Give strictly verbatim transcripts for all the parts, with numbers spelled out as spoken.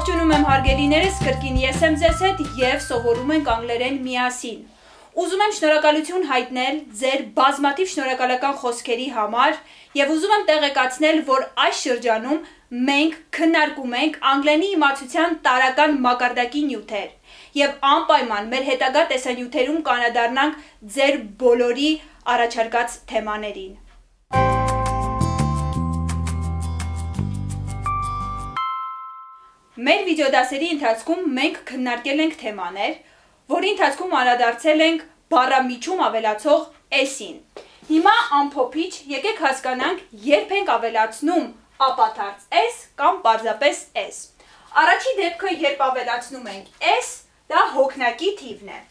Ողջունում եմ հարգելիներս, կրկին ես եմ ձեզ հետ և սովորում ենք անգլերեն միասին։ Ուզում եմ շնորհակալություն հայտնել ձեր բազմաթիվ շնորհակալական խոսքերի համար և ուզում եմ տեղեկացնել, որ այս շրջանում մենք քննարկում ենք անգլերենի իմացության տարրական մակարդակի նյութեր և անպայման մեր հետագա տեսանյութերում կանադառնանք ձեր բոլորի առաջարկած թեմաներին։ Մեր վիդեոդասերի ընթացքում մենք քննարկել ենք թեմաներ, որի ընթացքում անդրադարձել ենք բառամիջում ավելացող s-ին։ Հիմա ամփոփիչ եկեք հասկանանք, երբ ենք ավելացնում ապաթարց s կամ պարզապես s։ Առաջի դեպքը, երբ ավելացնում ենք s, դա հոգնակի թիվն է։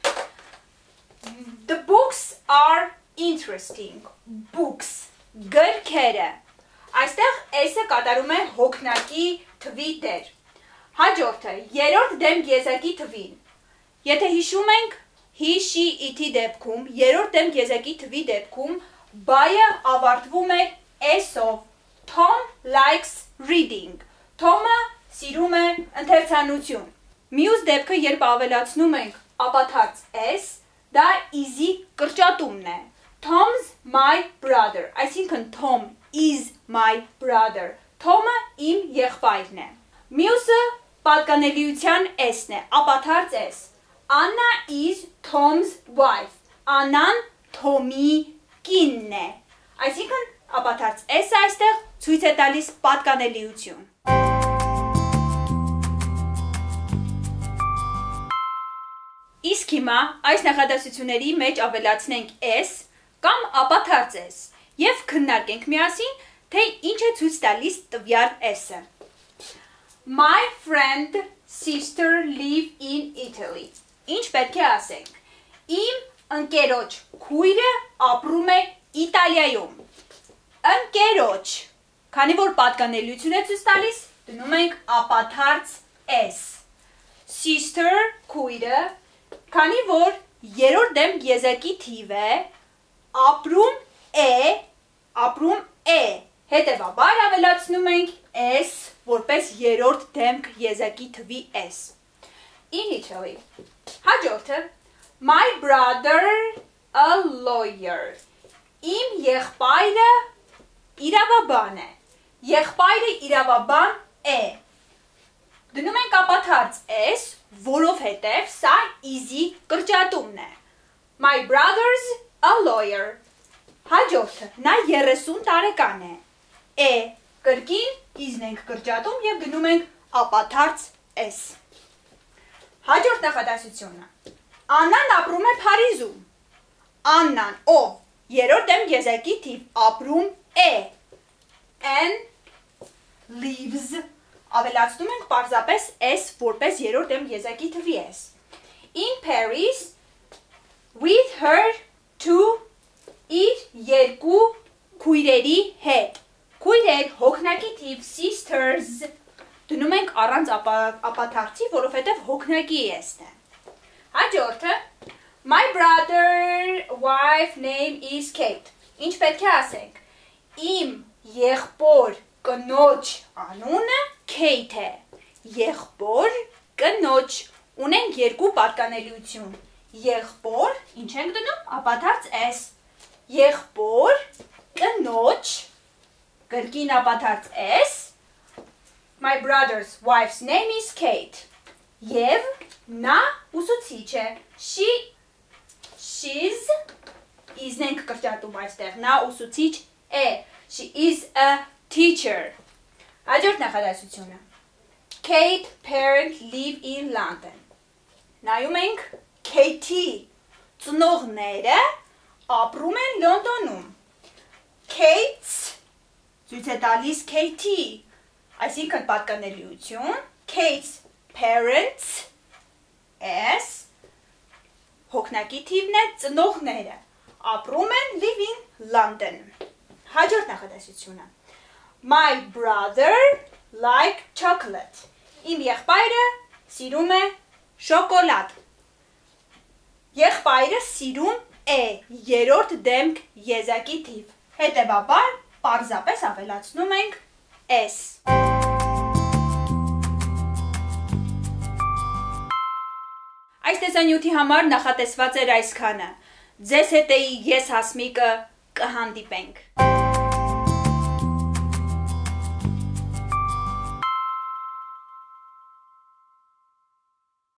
The books are interesting. Books, գրքերը։ Այստեղ s-ը կատարում է հոգնակի թվի դեր։ Հաջորդը, երրորդ դեմք եզակի թվին։ Եթե հիշում ենք he, she, it-ի դեպքում, երրորդ դեմք եզակի թվի դեպքում, բայը ավարտվում է s-ով։ Tom likes reading. Tom-ը սիրում է ընթերցանություն։ Մյուս դեպքը, երբ ավելացնում ենք ապաթարց s, դա is-ի կրճատումն է։ Tom's my brother. Այսինքն Tom is my brother. Tom-ը իմ եղբայրն է։ Մյուսը պատկանելիության s-ն է, ապաթարց s. Anna is Tom's wife. Աննան Թոմի կինն է։ Այսինքն ապաթարց s-ը այստեղ ցույց է տալիս պատկանելիություն։ Իսկ հիմա այս նախադասությունների մեջ ավելացնենք s կամ ապաթարց s և քննարկենք միասին, թե ինչ է ցույց տալիս տվյալ s-ը։ My friend sister live in Italy. Ինչ պետք է ասենք։ Իմ ընկերոջ քույրը ապրում է Իտալիայում։ Ընկերոջ, քանի որ պատկանելիություն է ցույց տալիս, դնում ենք ապաթարց s։ Sister քույրը, քանի որ երրորդ դեմք եզակի թիվ է, ապրում է, ապրում է։ Հետևաբար ավելացնում ենք s որպես երրորդ դեմք եզակի թվի s։ In Italy. Հաջորդը, my brother a lawyer. Իմ եղբայրը իրավաբան է։ Եղբայրը իրավաբան է։ Դնում ենք ապաթարց s, որովհետև սա is-ի կրճատումն է։ My brother's a lawyer. Հաջորդը, նա երեսուն տարեկան է։ Է, կրկին is-ն ենք կրճատում և գնում ենք ապաթարց s։ Հաջորդ նախադասությունը։ Աննան ապրում է Փարիզում։ Աննան, ով, երրորդ դեմք եզակի թիվ, ապրում է։ An lives, ավելացնում ենք պարզապես s որպես երրորդ դեմք եզակի թվի s։ In Paris with her two, իր երկու քույրերի հետ։ Քույրեր, հոգնակի թիվ, sisters, դնում ենք առանց ապաթարցի, որովհետև հոգնակի s-ն է։ Հաջորդը, my brother wife name is Kate. Ինչ պետք է ասենք։ Իմ եղբոր կնոջ անունը Kate է։ Եղբոր կնոջ, ունենք երկու պատկանելիություն։ Եղբոր, ինչ ենք դնում, ապաթարց s։ Եղբոր կնոջ, կրկին ապաթարց s, my brother's wife's name is Kate. Եվ նա ուսուցիչ է։ She, she's, is-ն ենք կրճատում այստեղ, նա ուսուցիչ է։ She is a teacher. Հաջորդ նախադասությունը։ Kate parents live in London. Նայում ենք Kate-ի ծնողները ապրում են Լոնդոնում։ Kate's ցույց է տալիս Kate-ի, այսինքն պատկանելիություն, Kate's parents, s, հոգնակի թիվն է, ծնողները, ապրում են live in London։ Հաջորդ նախադասությունը։ My brother like chocolate. Իմ եղբայրը սիրում է շոկոլադ։ Եղբայրը սիրում է, երրորդ դեմք եզակի թիվ։ Հետևաբար պարզապես ավելացնում ենք s։ Այս տեսանյութի համար նախատեսված էր այսքանը։ Ձեզ հետ էի ես Հասմիկը, կհանդիպենք։